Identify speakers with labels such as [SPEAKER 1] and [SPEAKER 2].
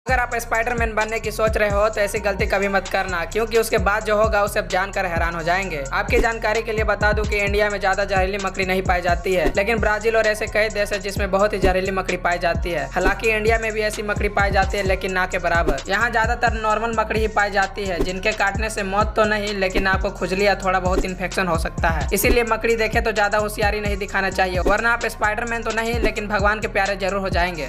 [SPEAKER 1] अगर आप स्पाइडरमैन बनने की सोच रहे हो तो ऐसी गलती कभी मत करना, क्योंकि उसके बाद जो होगा उसे आप जानकर हैरान हो जाएंगे। आपकी जानकारी के लिए बता दूं कि इंडिया में ज्यादा जहरीली मकड़ी नहीं पाई जाती है, लेकिन ब्राजील और ऐसे कई देश है जिसमें बहुत ही जहरीली मकड़ी पाई जाती है। हालांकि इंडिया में भी ऐसी मकड़ी पाई जाती है, लेकिन ना के बराबर। यहाँ ज्यादातर नॉर्मल मकड़ी ही पाई जाती है, जिनके काटने से मौत तो नहीं, लेकिन आपको खुजली या थोड़ा बहुत इन्फेक्शन हो सकता है। इसीलिए मकड़ी देखे तो ज्यादा होशियारी नहीं दिखाना चाहिए, वरना आप स्पाइडरमैन तो नहीं लेकिन भगवान के प्यारे जरूर हो जाएंगे।